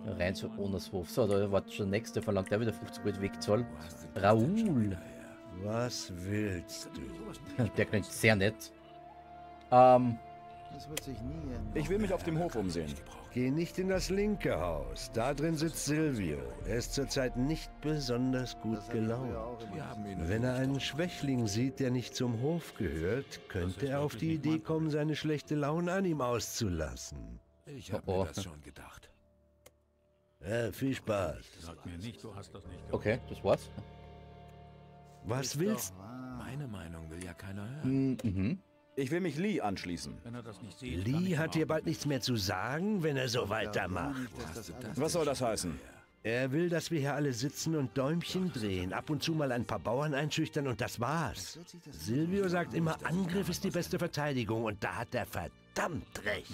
Rein zu Onershof. So, da war schon der nächste, verlangt der wieder 50 Gold Wegzoll. Raoul. Was willst du? Der klingt sehr nett. Das wird sich nie ändern. Ich will mich auf dem Hof umsehen. Geh nicht in das linke Haus. Da drin sitzt Silvio. Er ist zurzeit nicht besonders gut gelaunt. Wenn er einen Schwächling sieht, der nicht zum Hof gehört, könnte er auf die Idee kommen, seine schlechte Laune an ihm auszulassen. Ich habe mir das schon gedacht. Viel Spaß. Okay, das war's. Was willst du? Meine Meinung will ja keiner hören. Mhm. Ich will mich Lee anschließen. Lee hat dir bald nichts mehr zu sagen, wenn er so weitermacht. Was soll das heißen? Er will, dass wir hier alle sitzen und Däumchen drehen, ab und zu mal ein paar Bauern einschüchtern und das war's. Silvio sagt immer, Angriff ist die beste Verteidigung und da hat er verdammt recht.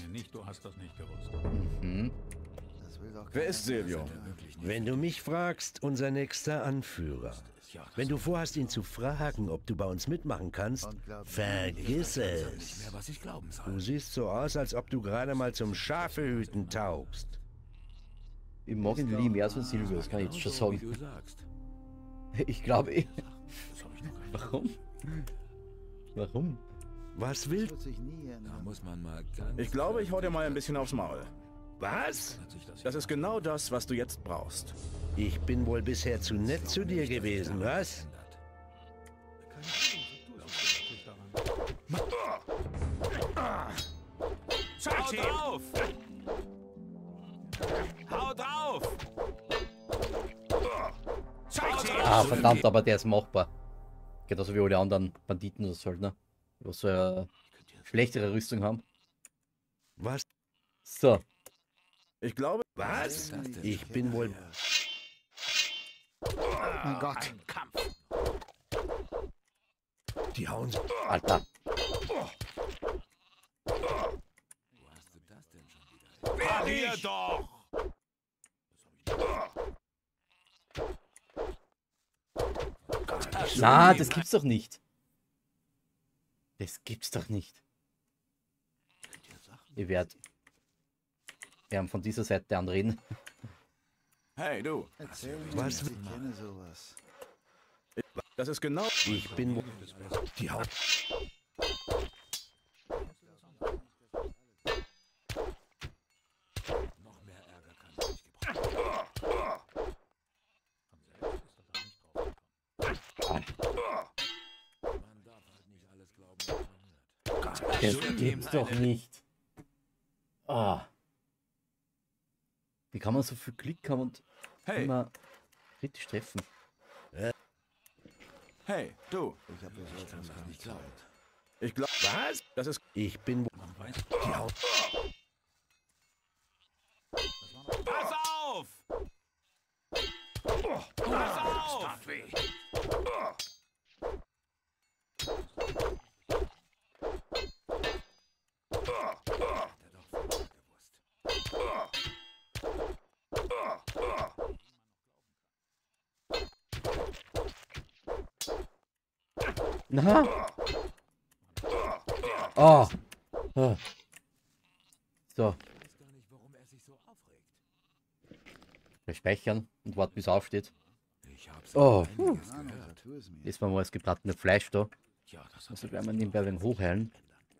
Mhm. Wer ist Silvio? Wenn du mich fragst, unser nächster Anführer. Wenn du vorhast, ihn zu fragen, ob du bei uns mitmachen kannst, vergiss es. Mehr, was ich glauben soll. Du siehst so aus, als ob du gerade mal zum Schafehüten taugst. Ich mag ihn Lee mehr als Silvio, das kann ich jetzt schon Wie sagen. du sagst. Ich glaube eh. Warum? Warum? Was willst Wird sich nie Da ändern. muss man mal ganz... Ich glaube, ich hau dir mal ein bisschen aufs Maul. Was? Das ist genau das, was du jetzt brauchst. Ich bin wohl bisher zu nett zu dir gewesen, was? Hau drauf! Hau drauf! Ah, verdammt, aber der ist machbar. Genauso wie alle anderen Banditen oder Söldner, die so eine schlechtere Rüstung haben. Was? So, Ich glaube, Was? Ich bin wohl... Mein Gott. Kampf! Die hauen... Alter. Wo hast du das denn schon wieder? Parier doch! Na, das gibt's doch nicht. Das gibt's doch nicht. Ich werde von dieser Seite anreden. hey du, Erzähl mir, Was? ich kenne sowas. das ist genau... Ich bin wohl... Die hauen... Noch mehr Ärger kann ich nicht gebrauchen. Man darf halt nicht alles glauben, was man hört. Das gibt's doch nicht. Ah. Wie kann man so viel Glück haben und Hey, immer kritisch treffen? hey, du. Ich habe so etwas gar nicht glauben. Ich glaube, Was? das ist... Ich bin wohl... Die hauen... Pass auf! Pass auf! Na? Oh. Ah. So, Ich weiß gar nicht, warum er sich so aufregt. wir speichern und warten, bis er aufsteht. Ich hab's Oh, einiges gehört. Tu es mir. jetzt mal das gebratene Fleisch da. Ja, das Also werden wir nebenbei ein hochheilen.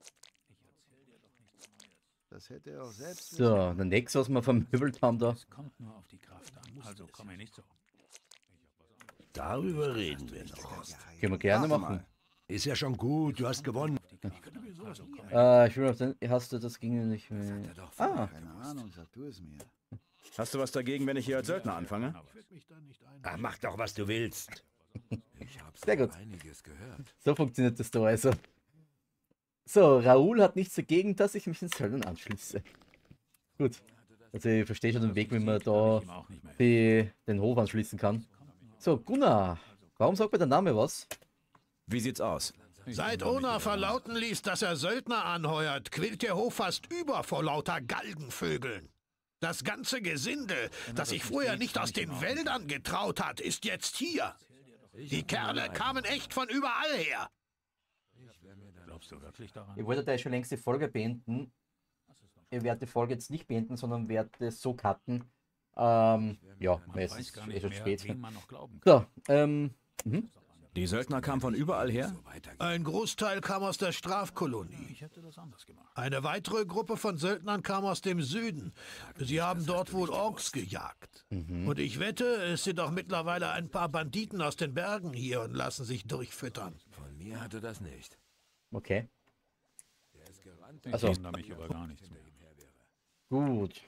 Das hätte er auch selbst wissen. So, der nächste, was wir vermöbelt haben da. Kommt nur auf die Kraft an. Also komm mir nicht so. Darüber reden wir noch. Können wir gerne Warte machen. Ist ja schon gut, du hast gewonnen. Ich will auf den. Hast du das ging nicht mehr. Ah, Keine Ahnung, sag du es mir. Hast du was dagegen, wenn ich hier als Söldner anfange? Ach, mach doch, was du willst. Ich hab's Sehr gut. einiges gehört. so funktioniert das da also. So, Raoul hat nichts dagegen, dass ich mich den Söldnern anschließe. Gut. Also ich verstehe schon den Weg, wie man da Ihm auch nicht mehr. den Hof anschließen kann. So, Gunnar, warum sagt mir der Name was? Wie sieht's aus? Seit Ona verlauten ließ, dass er Söldner anheuert, quillt der Hof fast über vor lauter Galgenvögeln. Das ganze Gesinde, das sich früher nicht aus den Wäldern getraut hat, ist jetzt hier. Die Kerle kamen echt von überall her. Glaubst du wirklich daran? Ich wollte da schon längst die Folge beenden. Ich werde die Folge jetzt nicht beenden, sondern werde es so cutten, Ja, Man es weiß ist gar eh nicht schon mehr, spät. wem man noch glauben kann. So, Die Söldner kamen von überall her? Ein Großteil kam aus der Strafkolonie. Ich hätte das anders gemacht. Eine weitere Gruppe von Söldnern kam aus dem Süden. Sie haben dort wohl Orks gejagt. Und ich wette, es sind auch mittlerweile ein paar Banditen aus den Bergen hier und lassen sich durchfüttern. Von mir hatte das nicht. okay. Ich Also. wundere mich über gar nichts mehr. Gut.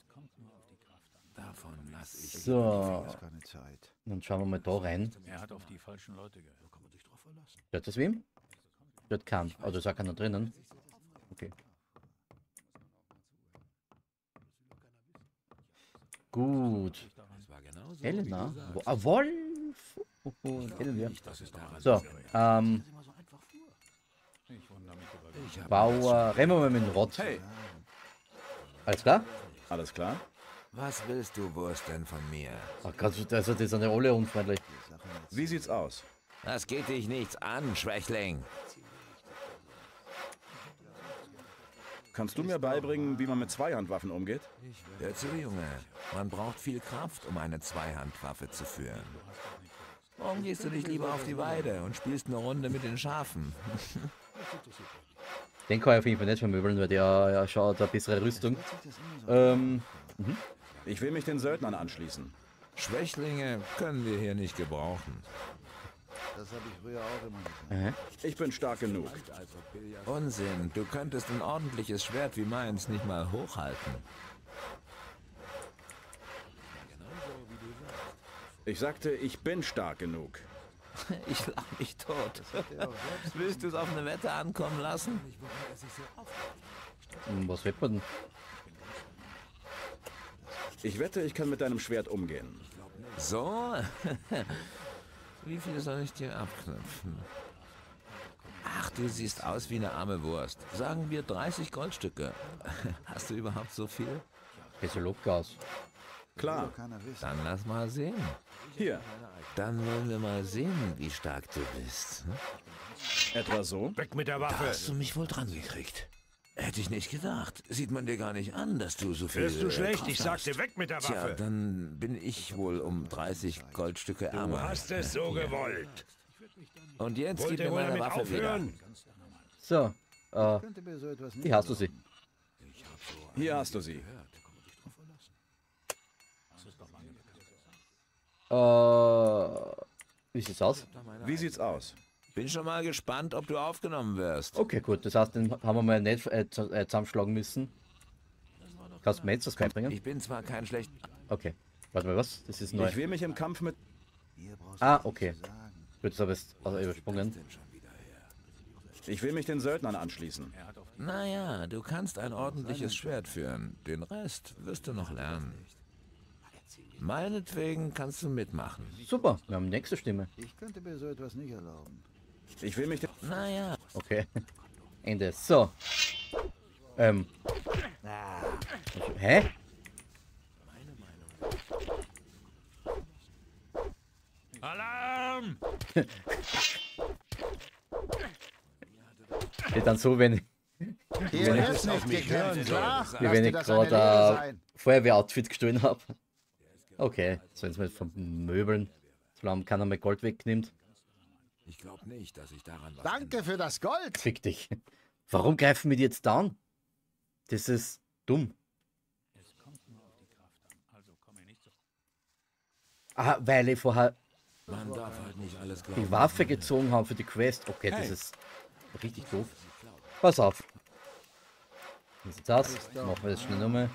Davon lass ich. So, Ist keine Zeit. dann schauen wir mal da rein. Er hat auf die falschen Leute gehört. Stört das wem? Stört keinen. Oh, da ist auch keiner drinnen. Okay. Gut. Es war genauso, Helena? wie du sagst. Wo, ah, Wolf! Kennen wir. Dass es daran So, Ich wundere mich über gar Ich hab Bauer. Rennen wir mal mit dem Rott. Hey, Alles klar? alles klar? Was willst du, Wurst, denn von mir? Ach Gott, also die sind ja alle unfreundlich. Wie sieht's aus? Das geht dich nichts an, Schwächling. Kannst du mir beibringen, wie man mit Zweihandwaffen umgeht? Hör zu, Junge. Man braucht viel Kraft, um eine Zweihandwaffe zu führen. Warum gehst du nicht lieber auf die Weide und spielst eine Runde mit den Schafen? Den kann ich auf jeden Fall nicht vermöbeln, weil der schaut eine bessere Rüstung. Ich will mich den Söldnern anschließen. Schwächlinge können wir hier nicht gebrauchen. Das habe ich früher auch immer gesagt. Ich bin stark genug. Unsinn, du könntest ein ordentliches Schwert wie meins nicht mal hochhalten. Ich sagte, ich bin stark genug. Ich lach mich tot. Willst du es auf eine Wette ankommen lassen? Was wird man denn? Ich wette, ich kann mit deinem Schwert umgehen. So? Wie viel soll ich dir abknüpfen? Ach, du siehst aus wie eine arme Wurst. Sagen wir 30 Goldstücke. Hast du überhaupt so viel? Bisschen Lobgas. Klar, Keiner wissen. Dann lass mal sehen. hier. Dann wollen wir mal sehen, wie stark du bist. Etwa so? Weg mit der Da Waffe! hast du mich wohl dran gekriegt. Hätte ich nicht gedacht. Sieht man dir gar nicht an, dass du so viel Hörst du schlecht? Kraft Ich sagte, hast. weg mit der Tja, Waffe! dann bin ich wohl um 30 Goldstücke Du ärmer. hast es so gewollt. Und jetzt gib Wollt mir ihr wohl meine damit Waffe wieder. aufhören? So, Könnte mir so etwas nicht wie hast du sie? Hier hast du sie. Wie sieht's aus? Wie sieht's aus? Bin schon mal gespannt, ob du aufgenommen wirst. Okay, gut. Das heißt, den haben wir mal nicht zusammenschlagen müssen. Kannst du mir jetzt das beibringen? Ich bin zwar kein schlecht... Okay. Warte mal, was? Das ist neu. Ich will mich im Kampf mit... Hier brauchst Ah, du okay. nichts zu sagen. Gut, das habe ich also übersprungen. Ich will mich den Söldnern anschließen. Naja, du kannst ein ordentliches Schwert führen. Den Rest wirst du noch lernen. Meinetwegen kannst du mitmachen. Super, wir haben nächste Stimme. Ich könnte mir so etwas nicht erlauben. Ich will mich den... Naja, Okay. Ende. So. Hä? Alarm! Ist dann so, wenn Hier ist nicht gekämpft, klar? wie wenn ich gerade Feuerwehroutfit gestohlen habe. Okay, so jetzt mal vom Möbeln, solange keiner mehr Gold wegnimmt. ich glaube nicht, dass ich daran was... Danke für das Gold. Fick dich. Warum greifen wir die jetzt da an? Das ist dumm. Es kommt nur auf die Kraft an. Also komm mir nicht so. Ah, weil ich vorher Man darf halt nicht alles glauben. die Waffe gezogen habe für die Quest. Okay, das ist richtig doof. Pass auf. Wie sieht's aus? Machen wir das schnell nochmal.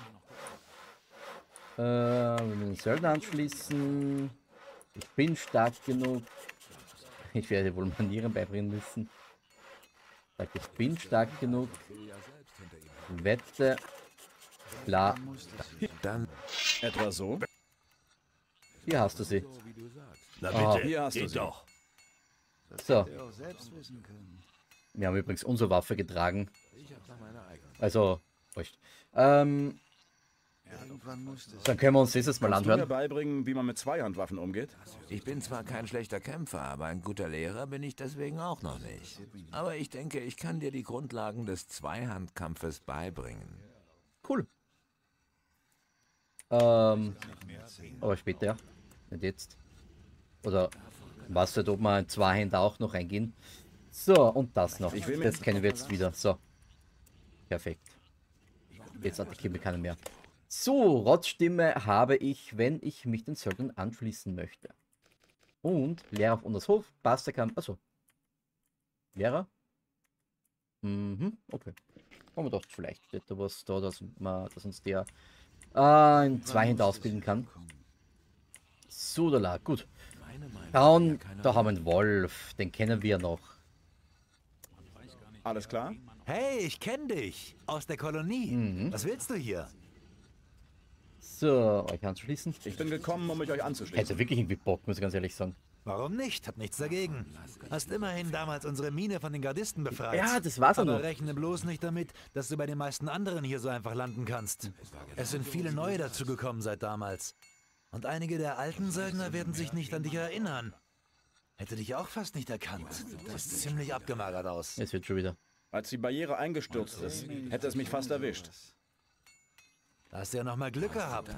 Wir müssen den Söldner anschließen. Ich bin stark genug. Ich werde wohl Manieren beibringen müssen. Sag, ich bin stark genug. Wette. Klar. Dann Etwa so? Hier hast du sie. Na Ah. bitte, Hier hast du geht sie. doch. So, Hätte er auch selbst wissen können. wir haben übrigens unsere Waffe getragen. Also, wurscht. Irgendwann musste es. Dann können wir uns das jetzt mal Kannst du mir anhören. beibringen, wie man mit Zweihandwaffen umgeht? Ich bin zwar kein schlechter Kämpfer, aber ein guter Lehrer bin ich deswegen auch noch nicht. Aber ich denke, ich kann dir die Grundlagen des Zweihandkampfes beibringen. Cool. Aber später, ja. Nicht jetzt. Oder was nicht, ob wir in zwei Hände auch noch reingehen. So, und das noch. Das kennen wir jetzt wieder. So. Perfekt. Jetzt attackieren wir keinen mehr. So, Rotzstimme habe ich, wenn ich mich den Söldnern anschließen möchte. Und Lehrer auf Untershof, Pastor kann. Achso. Lehrer? Mhm, okay. Haben wir doch, vielleicht steht da was da, dass uns der in zwei Hände ausbilden kann. Sudala, gut. Dann, da haben wir einen Wolf, den kennen wir noch. Alles klar? Hey, ich kenne dich. Aus der Kolonie. Was willst du hier? So, euch anzuschließen. Ich bin gekommen, um mich euch anzuschließen. Hätte wirklich irgendwie Bock, muss ich ganz ehrlich sagen. Warum nicht? Hab nichts dagegen. Hast immerhin damals unsere Mine von den Gardisten befreit. Ja, das war's auch Aber noch. rechne bloß nicht damit, dass du bei den meisten anderen hier so einfach landen kannst. Es sind viele neue dazugekommen seit damals. Und einige der alten Söldner werden sich nicht an dich erinnern. Hätte dich auch fast nicht erkannt. Du siehst ziemlich abgemagert aus. Es wird schon wieder. Als die Barriere eingestürzt ist, hätte es mich fast erwischt. Da hast du ja noch mal Glück gehabt.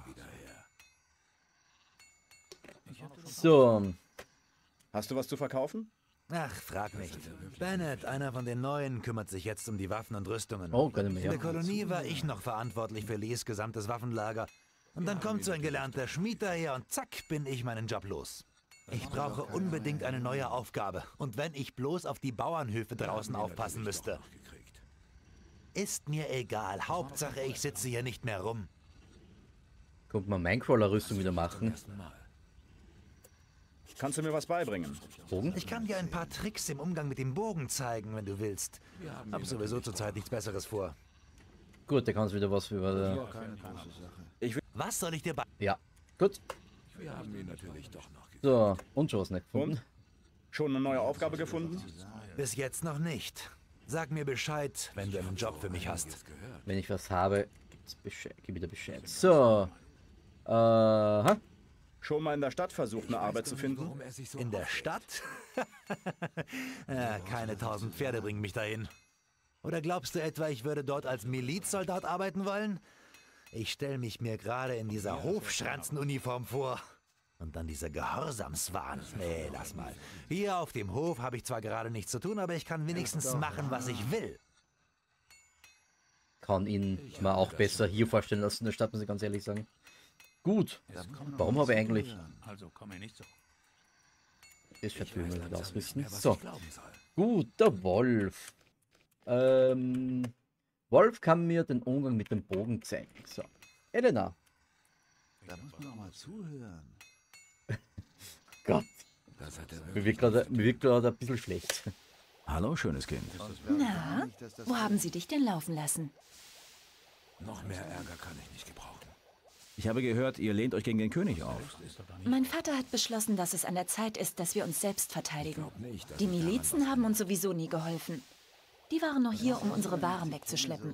So, Hast du was zu verkaufen? Ach, frag nicht. Bennett, einer von den Neuen, kümmert sich jetzt um die Waffen und Rüstungen. oh, keine In mehr. der Kolonie war ich noch verantwortlich für Lees gesamtes Waffenlager. Und dann kommt so ein gelernter Schmied daher und zack, bin ich meinen Job los. Ich brauche unbedingt eine neue Aufgabe. Und wenn ich bloß auf die Bauernhöfe draußen aufpassen müsste. Ist mir egal. Hauptsache, ich sitze hier nicht mehr rum. Kommt man Minecrawler-Rüstung wieder machen. Kannst du mir was beibringen? Bogen? Ich kann dir ein paar Tricks im Umgang mit dem Bogen zeigen, wenn du willst. Hab sowieso zurzeit nichts Besseres vor. Gut, der kann wieder was über. Was soll ich dir bei... Ja, gut. So, und schon was nicht gefunden. Und? Schon eine neue Aufgabe gefunden? Bis jetzt noch nicht. Sag mir Bescheid, wenn du einen Job für mich hast. Wenn ich was habe, gib wieder Bescheid. So. Aha. Schon mal in der Stadt versucht, eine Arbeit zu finden? In der Stadt? Ja, keine 1000 Pferde bringen mich dahin. Oder glaubst du etwa, ich würde dort als Milizsoldat arbeiten wollen? Ich stelle mich mir gerade in dieser Hofschranzenuniform vor. Und dann dieser Gehorsamswahn. Nee, lass mal. Hier auf dem Hof habe ich zwar gerade nichts zu tun, aber ich kann wenigstens machen, was ich will. Kann ihn mal auch besser hier vorstellen als in der Stadt, muss ich ganz ehrlich sagen. Gut. Warum habe ich eigentlich... Also komme nicht so. Das Vertümmel nicht ausrüsten. So. Gut, der Wolf. Wolf kann mir den Umgang mit dem Bogen zeigen. So. Elena. Da muss man auch mal zuhören. Gott. Mir wird gerade ein bisschen schlecht. Hallo, schönes Kind. Na, wo haben Sie dich denn laufen lassen? Noch mehr Ärger kann ich nicht gebrauchen. Ich habe gehört, ihr lehnt euch gegen den König auf. Mein Vater hat beschlossen, dass es an der Zeit ist, dass wir uns selbst verteidigen. Die Milizen haben uns sowieso nie geholfen. Die waren nur hier, um unsere Waren wegzuschleppen.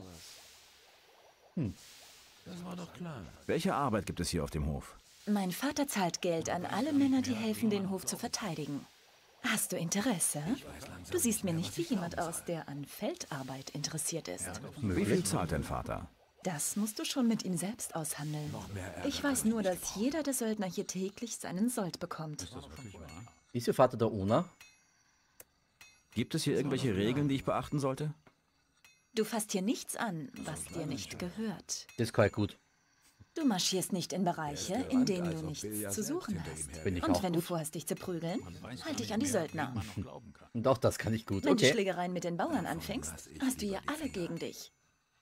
Das war doch klar. Welche Arbeit gibt es hier auf dem Hof? Mein Vater zahlt Geld an alle Männer, die helfen, den Hof zu verteidigen. Hast du Interesse? Du siehst mir nicht wie jemand aus, der an Feldarbeit interessiert ist. Wie viel zahlt dein Vater? Das musst du schon mit ihm selbst aushandeln. Ich weiß nur, dass jeder der Söldner hier täglich seinen Sold bekommt. Ist Ihr Vater der Ona? Gibt es hier irgendwelche Regeln, die ich beachten sollte? Du fasst hier nichts an, was dir nicht gehört. Das kann ich gut. Du marschierst nicht in Bereiche, in denen du nichts zu suchen hast. Bin ich Und auch wenn du gut. vorhast, dich zu prügeln, halt dich an die Söldner. Und auch das kann ich gut. Wenn du Okay. Schlägereien mit den Bauern anfängst, hast du hier alle gegen dich.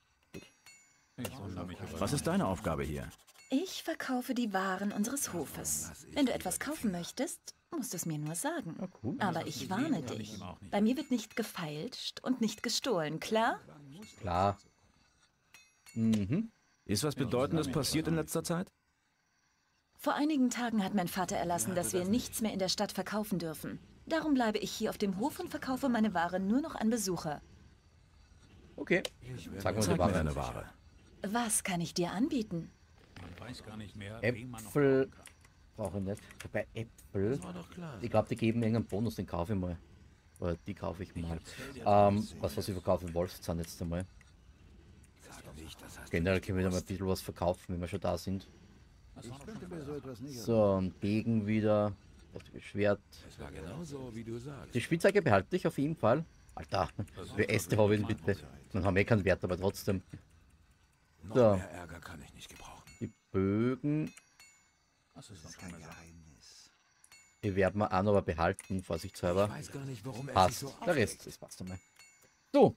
Was ist deine Aufgabe hier? Ich verkaufe die Waren unseres Hofes. Wenn du etwas kaufen möchtest, musst du es mir nur sagen. cool. Aber ich warne dich. Bei mir wird nicht gefeilscht und nicht gestohlen, klar? Klar. Mhm. Ist was Bedeutendes passiert in letzter Zeit? Vor einigen Tagen hat mein Vater erlassen, dass wir nichts mehr in der Stadt verkaufen dürfen. Darum bleibe ich hier auf dem Hof und verkaufe meine Ware nur noch an Besucher. Okay. Sag mal die Zeig mir Ware. deine Ware. Was kann ich dir anbieten? Man weiß gar nicht mehr, wen man noch Äpfel. brauchen kann. Brauche ich nicht. Bei Äpfel. Das war doch klar. Ich glaube, die geben irgendeinen Bonus, den kaufe ich mal. Oder die kaufe ich mal. Was ich verkaufe, Wolfszahn jetzt einmal. Generell können wir noch mal ein bisschen was verkaufen, wenn wir schon da sind. Ich könnte mir so etwas nicht So, ein Degen wieder. Das Schwert. Es war genauso, wie du sagst. Die Spielzeuge behalte ich auf jeden Fall. Alter, für Äste habe ich ihn bitte. Dann haben wir keinen Wert, aber trotzdem. Noch So. mehr Ärger kann ich nicht gebrauchen. Die Bögen, Das ist doch kein keine Sache. Geheimnis. die werden wir auch noch aber behalten, vorsichtshalber. Ich weiß gar nicht, warum er sich Passt. so Der aufregt. Rest, das passt einmal. So.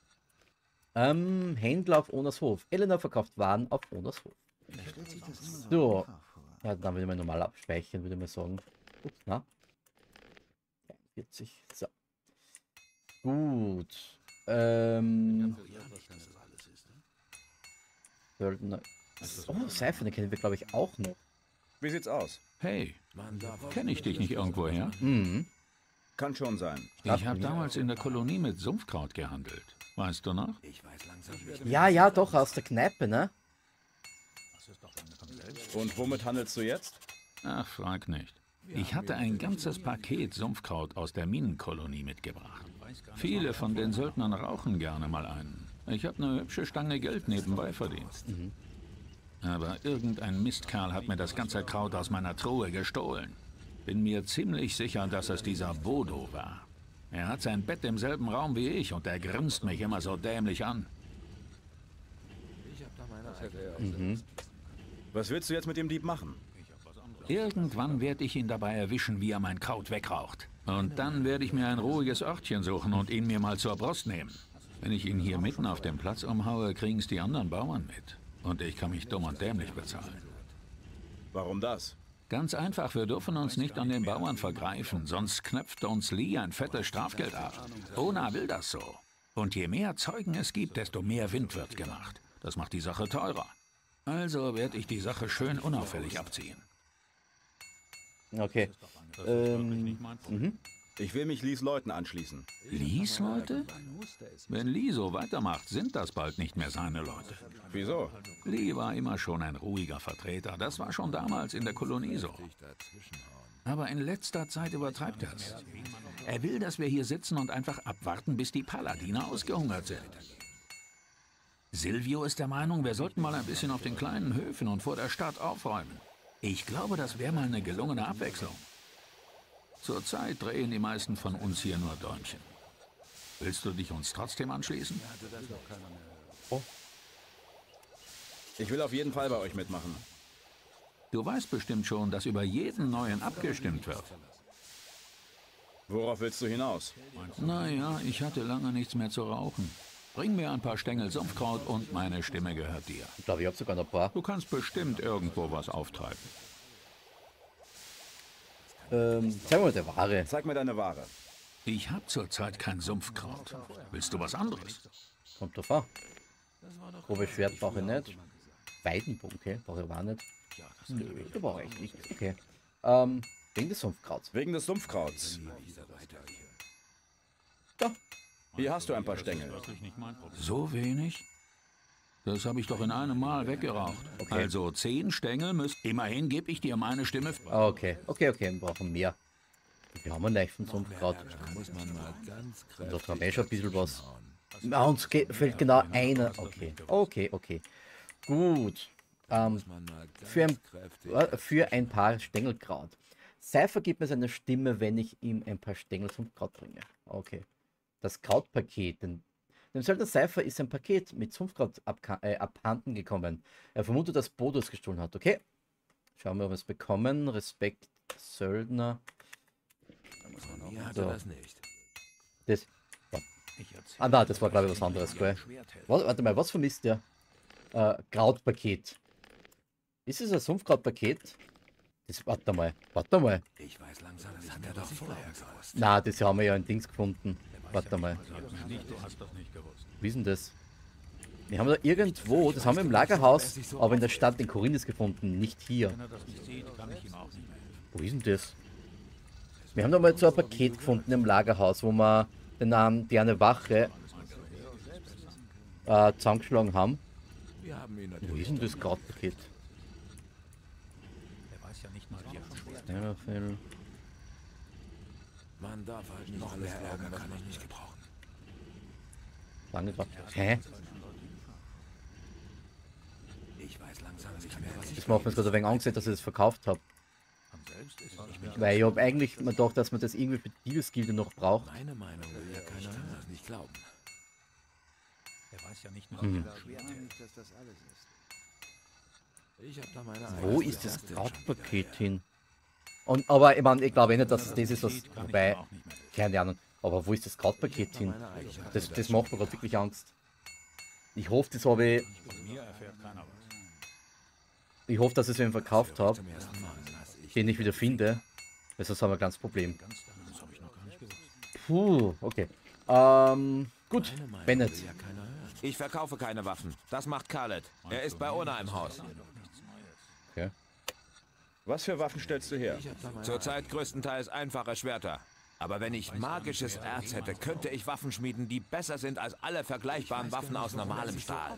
Händler auf Onas Hof. Elena verkauft Waren auf Onas Hof. Da stellt sich das immer So. einfach vor. Ja, dann würde ich mal normal abspeichern, würde ich mal sagen. Ups, na. 40. So. Gut. Söldner. Oh, Seife, den kennen wir, glaube ich, auch noch. Wie sieht's aus? Hey, Man darf kenne ich dich nicht irgendwoher? Mhm. Kann schon sein. Ich habe damals in der Kolonie mit Sumpfkraut gehandelt. Weißt du noch? Ich weiß langsam nicht. Ja, ja, doch, aus der Kneipe, ne? Und womit handelst du jetzt? Ach, frag nicht. Ich hatte ein ganzes Paket Sumpfkraut aus der Minenkolonie mitgebracht. Viele von den Söldnern rauchen gerne mal einen. Ich habe eine hübsche Stange Geld nebenbei verdient. Aber irgendein Mistkerl hat mir das ganze Kraut aus meiner Truhe gestohlen. Bin mir ziemlich sicher, dass es dieser Bodo war. Er hat sein Bett im selben Raum wie ich und er grinst mich immer so dämlich an. Ich habe da meine eigene. Was willst du jetzt mit dem Dieb machen? Irgendwann werde ich ihn dabei erwischen, wie er mein Kraut wegraucht. Und dann werde ich mir ein ruhiges Örtchen suchen und ihn mir mal zur Brust nehmen. Wenn ich ihn hier mitten auf dem Platz umhaue, kriegen es die anderen Bauern mit. Und ich kann mich dumm und dämlich bezahlen. Warum das? Ganz einfach, wir dürfen uns nicht an den Bauern vergreifen, sonst knöpft uns Lee ein fettes Strafgeld ab. Ona will das so. Und je mehr Zeugen es gibt, desto mehr Wind wird gemacht. Das macht die Sache teurer. Also werde ich die Sache schön unauffällig abziehen. Okay. Ich will mich Lees Leuten anschließen. Lees Leute? Wenn Lee so weitermacht, sind das bald nicht mehr seine Leute. Wieso? Lee war immer schon ein ruhiger Vertreter. Das war schon damals in der Kolonie so. Aber in letzter Zeit übertreibt er es. Er will, dass wir hier sitzen und einfach abwarten, bis die Paladine ausgehungert sind. Silvio ist der Meinung, wir sollten mal ein bisschen auf den kleinen Höfen und vor der Stadt aufräumen. Ich glaube, das wäre mal eine gelungene Abwechslung. Zurzeit drehen die meisten von uns hier nur Däumchen. Willst du dich uns trotzdem anschließen? Ich will auf jeden Fall bei euch mitmachen. Du weißt bestimmt schon, dass über jeden Neuen abgestimmt wird. Worauf willst du hinaus? Naja, ich hatte lange nichts mehr zu rauchen. Bring mir ein paar Stängel Sumpfkraut und meine Stimme gehört dir. Ich glaube, ich habe sogar noch ein paar. Du kannst bestimmt irgendwo was auftreiben. Zeig mal der Ware. Zeig mir deine Ware. Ich habe zurzeit kein Sumpfkraut. Willst du was anderes? Kommt drauf an. Grobe Schwert brauche ich nicht. Weidenbogen, okay, brauche ich auch nicht. Nö, da brauche ich nicht. Okay. Wegen des Sumpfkrauts. Wegen des Sumpfkrauts. Ja. Hier hast du ein paar Stängel. So wenig? Das habe ich doch in einem Mal weggeraucht. Okay. Also 10 Stängel müsst. Immerhin gebe ich dir meine Stimme. Okay, wir brauchen mehr. Wir haben einen leichten Sumpfkraut. Muss man mal ganz Und da haben wir schon ein bisschen was. Ah, uns fällt genau einer. Okay. Gut. Für ein paar Stängelkraut. Seifer gibt mir seine Stimme, wenn ich ihm ein paar Stängel Sumpfkraut bringe. Okay. Das Krautpaket. Dem Söldner Seifer ist ein Paket mit Sumpfkraut abhanden gekommen. Er vermutet, dass Bodo es gestohlen hat. Okay. Schauen wir, ob wir es bekommen. Respekt, Söldner. Mir hatte das nicht. Das. Ah, na, das war, glaube ich, was anderes. Gell? Warte mal, was vermisst der? Krautpaket. Ist es ein Sumpfkrautpaket? Warte mal. Ich weiß langsam, das hat er doch vorher gewusst. Na, das haben wir ja in Dings gefunden. Warte mal. Wie ist denn das? Wir haben da irgendwo, das haben wir im Lagerhaus, aber in der Stadt in Korinnes gefunden, nicht hier. Wo ist denn das? Wir haben da mal so ein Paket gefunden im Lagerhaus, wo wir den Namen die eine Wache zusammengeschlagen haben. Wir haben ihn Wo natürlich. ist denn das Krautpaket? Steinerfell. Man darf halt nicht noch mehr Ärger kann ich nicht gebrauchen. Lange drauf. Hä? Das macht mir jetzt gerade ein wenig Angst, dass ich das verkauft habe. Weil ich habe eigentlich mir gedacht, dass man das irgendwie für die Diebesgilde noch braucht. Meine Meinung will ja keiner hören. Nicht glauben. Ich hab da meine Wo eigene ist das Erste Krautpaket hin? Und, aber ich meine, ich glaube nicht, dass es das ist, was... Wobei, keine Ahnung. Aber wo ist das Krautpaket hin? Das macht mir gerade wirklich Angst. Ich hoffe, das habe ich... Ich hoffe, dass ich es mir verkauft habe, den ich wieder finde. Weil sonst haben wir ein kleines Problem. Puh, okay. Gut, Bennett. Ich verkaufe keine Waffen. Das macht Khaled. Er ist bei Ona im Haus. Okay. Was für Waffen stellst du her? Zurzeit größtenteils einfache Schwerter. Aber wenn ich magisches Erz hätte, könnte ich Waffen schmieden, die besser sind als alle vergleichbaren Waffen aus normalem Stahl.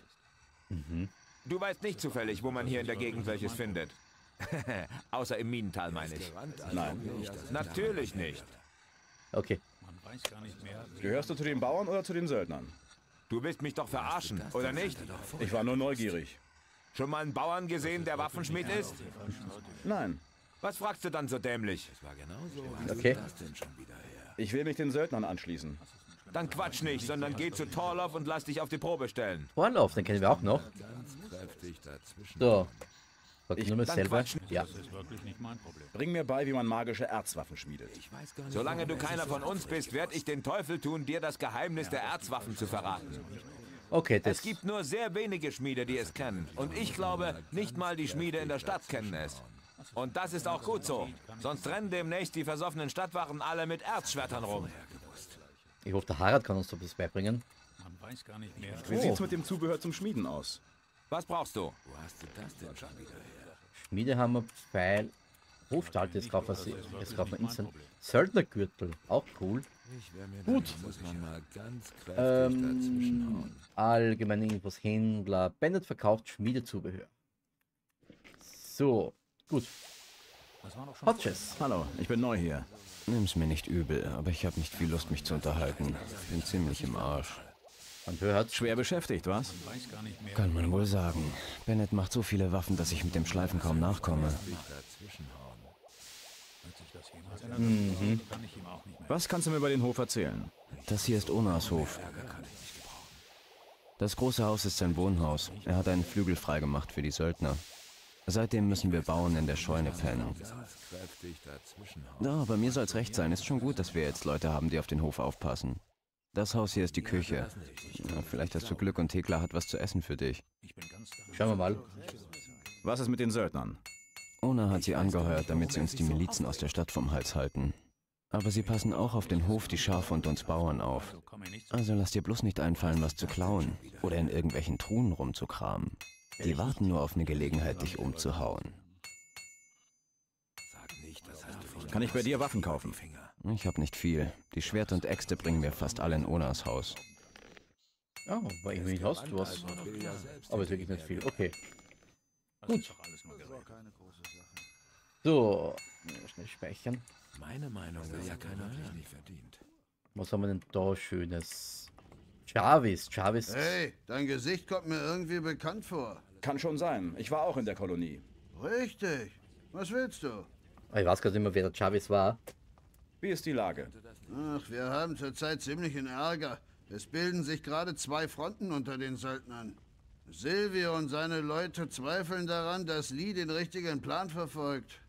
Du weißt nicht zufällig, wo man hier in der Gegend welches findet. Außer im Minental, meine ich. Nein. Natürlich nicht. Okay. Gehörst du zu den Bauern oder zu den Söldnern? Du willst mich doch verarschen, oder nicht? Ich war nur neugierig. Schon mal einen Bauern gesehen, der Waffenschmied ist? Nein. Was fragst du dann so dämlich? Okay. Ich will mich den Söldnern anschließen. Dann quatsch nicht, sondern geh zu Torloff und lass dich auf die Probe stellen. Vorlauf, den kennen wir auch noch. So. Sag nur mal Dann selber. quatsch nicht. Ja. Bring mir bei, wie man magische Erzwaffen schmiedet. Solange du keiner von uns bist, werde ich den Teufel tun, dir das Geheimnis der Erzwaffen zu verraten. Okay, das... Es gibt nur sehr wenige Schmiede, die es kennen. Und ich glaube, nicht mal die Schmiede in der Stadt kennen es. Und das ist auch gut so. Sonst rennen demnächst die versoffenen Stadtwachen alle mit Erzschwertern rum. Ich hoffe, der Harald kann uns da was beibringen. Wie sieht's mit dem Zubehör zum Schmieden aus? Was brauchst du? Schmiedehammer, Pfeil, Hofstahl, jetzt kaufen wir instant. Söldnergürtel, auch cool. Gut. Allgemeine Infos, Händler. Bennett verkauft Schmiedezubehör. So, gut. Hodges. Hallo, ich bin neu hier. Nimm's mir nicht übel, aber ich habe nicht viel Lust, mich zu unterhalten. Bin ziemlich im Arsch. Man hört. Schwer beschäftigt, was? Kann man wohl sagen. Bennett macht so viele Waffen, dass ich mit dem Schleifen kaum nachkomme. Was kannst du mir über den Hof erzählen? Das hier ist Onas Hof. Das große Haus ist sein Wohnhaus. Er hat einen Flügel freigemacht für die Söldner. Seitdem müssen wir Bauern in der Scheune pennen. Ja, bei mir soll's recht sein. Ist schon gut, dass wir jetzt Leute haben, die auf den Hof aufpassen. Das Haus hier ist die Küche. Ja, vielleicht hast du Glück und Thekla hat was zu essen für dich. Schauen wir mal. Was ist mit den Söldnern? Ona hat sie angeheuert, damit sie uns die Milizen aus der Stadt vom Hals halten. Aber sie passen auch auf den Hof, die Schafe und uns Bauern auf. Also lass dir bloß nicht einfallen, was zu klauen oder in irgendwelchen Truhen rumzukramen. Die warten nur auf eine Gelegenheit, dich umzuhauen. Kann ich bei dir Waffen kaufen? Ich habe nicht viel. Die Schwerter und Äxte bringen mir fast alle in Onas Haus. Oh, bei irgendwie hast du was. Aber ist wirklich nicht viel. Okay. Gut. So, schnell speichern. Meine Meinung will ja keiner hören. Was haben wir denn da Schönes? Jarvis. Hey, dein Gesicht kommt mir irgendwie bekannt vor. Kann schon sein. Ich war auch in der Kolonie. Richtig. Was willst du? Ich weiß gar nicht mehr, wer der Jarvis war. Wie ist die Lage? Ach, wir haben zurzeit ziemlichen Ärger. Es bilden sich gerade zwei Fronten unter den Söldnern. Silvio und seine Leute zweifeln daran, dass Lee den richtigen Plan verfolgt.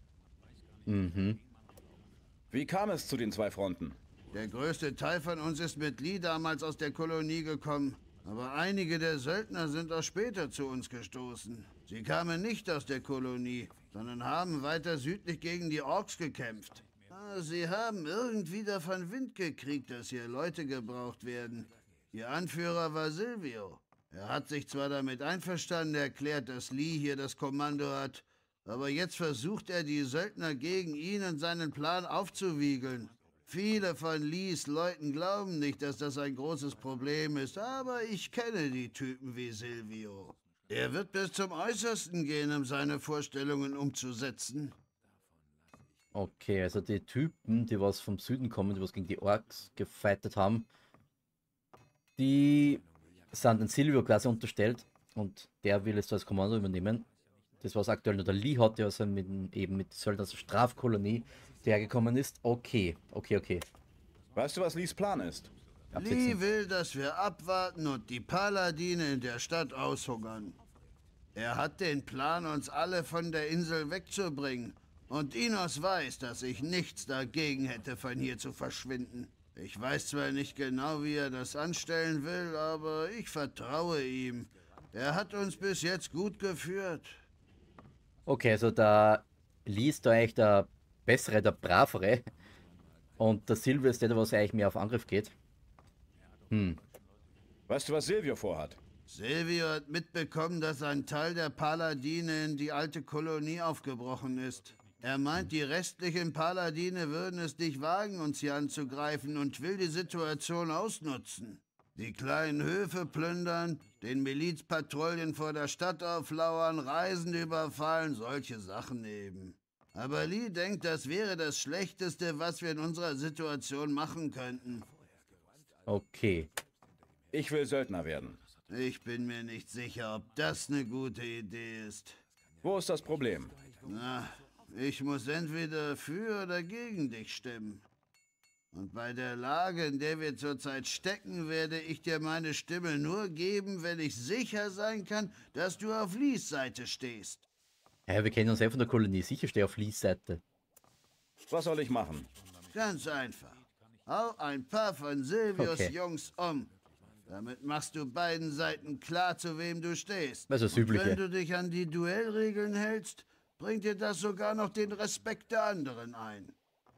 Wie kam es zu den zwei Fronten? Der größte Teil von uns ist mit Lee damals aus der Kolonie gekommen. Aber einige der Söldner sind auch später zu uns gestoßen. Sie kamen nicht aus der Kolonie, sondern haben weiter südlich gegen die Orks gekämpft. Sie haben irgendwie davon Wind gekriegt, dass hier Leute gebraucht werden. Ihr Anführer war Silvio. Er hat sich zwar damit einverstanden erklärt, dass Lee hier das Kommando hat, aber jetzt versucht er, die Söldner gegen ihn und seinen Plan aufzuwiegeln. Viele von Lees Leuten glauben nicht, dass das ein großes Problem ist, aber ich kenne die Typen wie Silvio. Er wird bis zum Äußersten gehen, um seine Vorstellungen umzusetzen. Okay, also die Typen, die was vom Süden kommen, die was gegen die Orks gefightet haben, die sind den Silvio quasi unterstellt. Und der will jetzt das Kommando übernehmen. Das, was aktuell nur der Lee hat, der also eben mit Söldner aus der Strafkolonie hergekommen ist. Okay. Weißt du, was Lees Plan ist? Lee will, dass wir abwarten und die Paladine in der Stadt aushungern. Er hat den Plan, uns alle von der Insel wegzubringen. Und Inos weiß, dass ich nichts dagegen hätte, von hier zu verschwinden. Ich weiß zwar nicht genau, wie er das anstellen will, aber ich vertraue ihm. Er hat uns bis jetzt gut geführt. Okay, also der Lee ist da eigentlich der Bessere, der Bravere. Und der Silvio ist der, was eigentlich mehr auf Angriff geht. Weißt du, was Silvio vorhat? Silvio hat mitbekommen, dass ein Teil der Paladine in die alte Kolonie aufgebrochen ist. Er meint, die restlichen Paladine würden es nicht wagen, uns hier anzugreifen und will die Situation ausnutzen. Die kleinen Höfe plündern, den Milizpatrouillen vor der Stadt auflauern, Reisende überfallen, solche Sachen eben. Aber Lee denkt, das wäre das Schlechteste, was wir in unserer Situation machen könnten. Okay. Ich will Söldner werden. Ich bin mir nicht sicher, ob das eine gute Idee ist. Wo ist das Problem? Na, ich muss entweder für oder gegen dich stimmen. Und bei der Lage, in der wir zurzeit stecken, werde ich dir meine Stimme nur geben, wenn ich sicher sein kann, dass du auf Lees Seite stehst. Ja, wir kennen uns ja von der Kolonie. Sicher stehe auf Lees Seite. Was soll ich machen? Ganz einfach. Hau ein paar von Silvios Jungs um. Damit machst du beiden Seiten klar, zu wem du stehst. Das ist das Und Übliche. wenn du dich an die Duellregeln hältst, bringt dir das sogar noch den Respekt der anderen ein.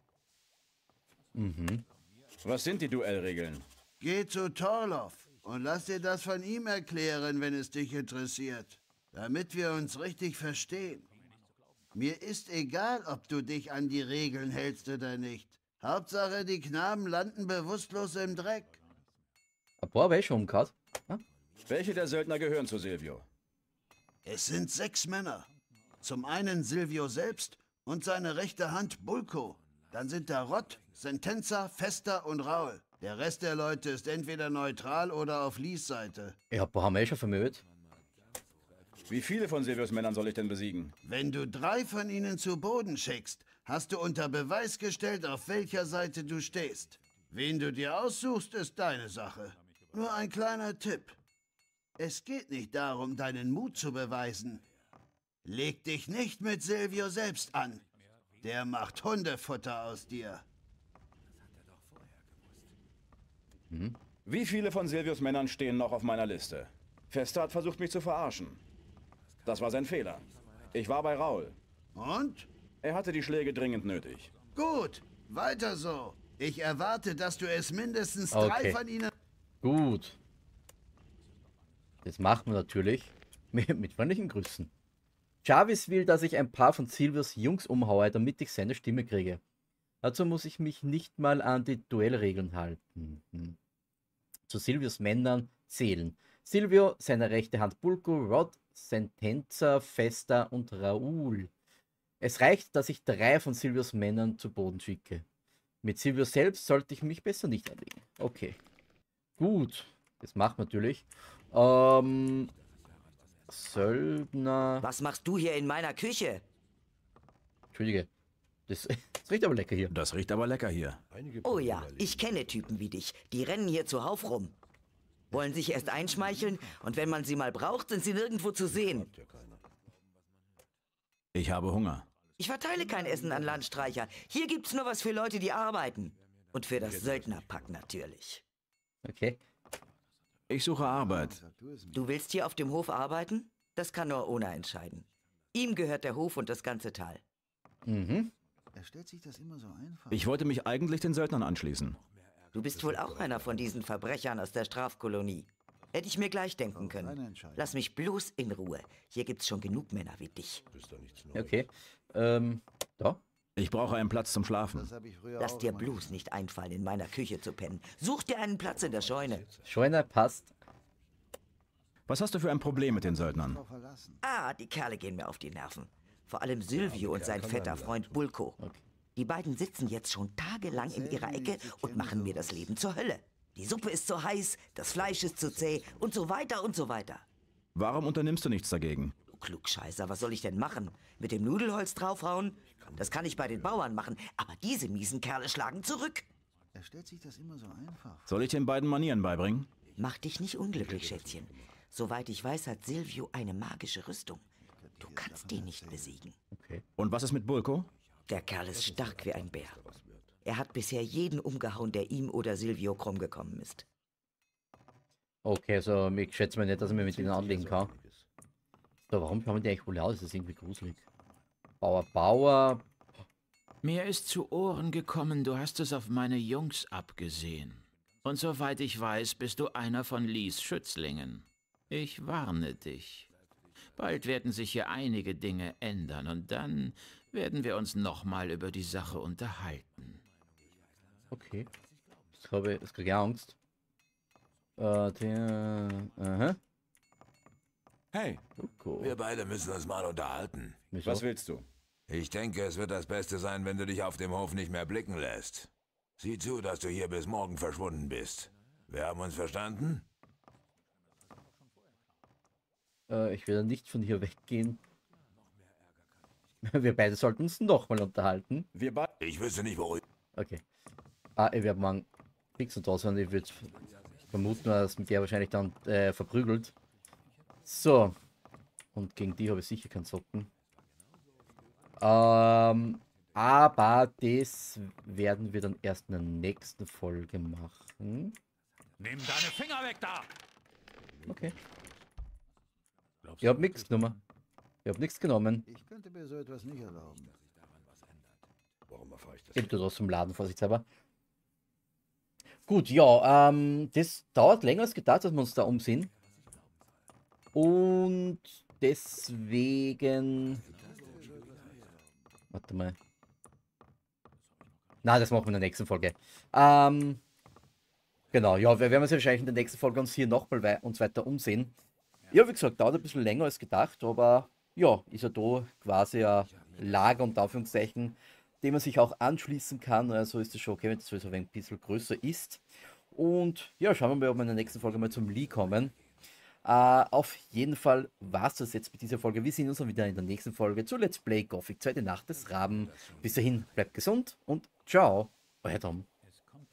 Was sind die Duellregeln? Geh zu Torloff und lass dir das von ihm erklären, wenn es dich interessiert. Damit wir uns richtig verstehen. Mir ist egal, ob du dich an die Regeln hältst oder nicht. Hauptsache, die Knaben landen bewusstlos im Dreck. Ein paar habe ich schon umgehauen. Welche der Söldner gehören zu Silvio? Es sind 6 Männer. Zum einen Silvio selbst und seine rechte Hand Bulko. Dann sind da Rott, Sentenza, Fester und Raul. Der Rest der Leute ist entweder neutral oder auf Lees Seite. Ja, ein paar haben wir schon vermögt. Wie viele von Silvios Männern soll ich denn besiegen? Wenn du 3 von ihnen zu Boden schickst, hast du unter Beweis gestellt, auf welcher Seite du stehst. Wen du dir aussuchst, ist deine Sache. Nur ein kleiner Tipp. Es geht nicht darum, deinen Mut zu beweisen. Leg dich nicht mit Silvio selbst an. Der macht Hundefutter aus dir. Wie viele von Silvios Männern stehen noch auf meiner Liste? Fester hat versucht, mich zu verarschen. Das war sein Fehler. Ich war bei Raul. Und? Er hatte die Schläge dringend nötig. Gut, weiter so. Ich erwarte, dass du es mindestens 3 von ihnen... Gut. Das machen wir natürlich mit freundlichen Grüßen. Jarvis will, dass ich ein paar von Silvios Jungs umhaue, damit ich seine Stimme kriege. Dazu muss ich mich nicht mal an die Duellregeln halten. Zu Silvios Männern zählen Silvio, seine rechte Hand Bulko, Rod, Sentenza, Festa und Raul. Es reicht, dass ich 3 von Silvios Männern zu Boden schicke. Mit Silvio selbst sollte ich mich besser nicht anlegen. Okay. Gut. Das macht natürlich. Söldner. Was machst du hier in meiner Küche? Entschuldige. Das riecht aber lecker hier. Das riecht aber lecker hier. Oh ja, ich kenne Typen wie dich. Die rennen hier zuhauf rum. Wollen sich erst einschmeicheln und wenn man sie mal braucht, sind sie nirgendwo zu sehen. Ich habe Hunger. Ich verteile kein Essen an Landstreicher. Hier gibt's nur was für Leute, die arbeiten. Und für das Söldnerpack natürlich. Okay. Ich suche Arbeit. Du willst hier auf dem Hof arbeiten? Das kann nur Ona entscheiden. Ihm gehört der Hof und das ganze Tal. Er stellt sich das immer so einfach. Ich wollte mich eigentlich den Söldnern anschließen. Du bist wohl auch einer von diesen Verbrechern aus der Strafkolonie. Hätte ich mir gleich denken können. Lass mich bloß in Ruhe. Hier gibt's schon genug Männer wie dich. Okay. Da. Ich brauche einen Platz zum Schlafen. Lass dir bloß nicht einfallen, in meiner Küche zu pennen. Such dir einen Platz in der Scheune. Scheune passt. Was hast du für ein Problem mit den Söldnern? Ah, die Kerle gehen mir auf die Nerven. Vor allem Silvio und sein fetter Freund Bulko. Die beiden sitzen jetzt schon tagelang in ihrer Ecke und machen mir das Leben zur Hölle. Die Suppe ist zu heiß, das Fleisch ist zu zäh und so weiter und so weiter. Warum unternimmst du nichts dagegen? Du Klugscheißer, was soll ich denn machen? Mit dem Nudelholz draufhauen? Das kann ich bei den Bauern machen, aber diese miesen Kerle schlagen zurück. Er stellt sich das immer so einfach. Soll ich den beiden Manieren beibringen? Mach dich nicht unglücklich, Schätzchen. Soweit ich weiß, hat Silvio eine magische Rüstung. Du kannst den nicht besiegen. Okay. Und was ist mit Bulko? Der Kerl ist stark wie ein Bär. Er hat bisher jeden umgehauen, der ihm oder Silvio krumm gekommen ist. Okay, also ich schätze mal nicht, dass ich mir mit denen anlegen kann. So, warum schauen die eigentlich wohl aus? Das ist irgendwie gruselig. Bauer. Mir ist zu Ohren gekommen, du hast es auf meine Jungs abgesehen. Und soweit ich weiß, bist du einer von Lees Schützlingen. Ich warne dich. Bald werden sich hier einige Dinge ändern und dann werden wir uns nochmal über die Sache unterhalten. Okay. Jetzt kriege ich Angst. Hey, Bulko. wir beide müssen uns mal unterhalten. Wieso? Was willst du? Ich denke, es wird das Beste sein, wenn du dich auf dem Hof nicht mehr blicken lässt. Sieh zu, dass du hier bis morgen verschwunden bist. Wir haben uns verstanden? Ich werde nicht von hier weggehen. Wir beide sollten uns nochmal unterhalten. Ich wüsste nicht, wo... Okay. Ich werde morgen fix und da sein. Ich würde vermuten, dass mit der wahrscheinlich dann verprügelt. So. Und gegen die habe ich sicher keinen Socken. Aber das werden wir dann erst in der nächsten Folge machen. Nimm deine Finger weg da! Okay. Ich habe nichts genommen. Ich habe nichts genommen. Ich könnte mir so etwas nicht erlauben. Warum erfahre ich das? Ich bin aus dem Laden, vorsichtshalber. Gut, ja, das dauert länger als gedacht, dass wir uns da umsehen. Und deswegen... Warte mal. Na, das machen wir in der nächsten Folge. Genau, ja, wir werden uns wahrscheinlich in der nächsten Folge uns hier nochmal uns weiter umsehen. Ja, wie gesagt, dauert ein bisschen länger als gedacht, aber ja, ist ja da quasi ein Lager unter Anführungszeichen, dem man sich auch anschließen kann. Also ist es schon okay, wenn das sowieso ein bisschen größer ist. Und ja, schauen wir mal, ob wir in der nächsten Folge mal zum Lee kommen. Auf jeden Fall war es das jetzt mit dieser Folge. Wir sehen uns dann wieder in der nächsten Folge zu Let's Play Gothic 2. Nacht des Raben. Bis dahin, bleibt gesund und ciao, euer Tom.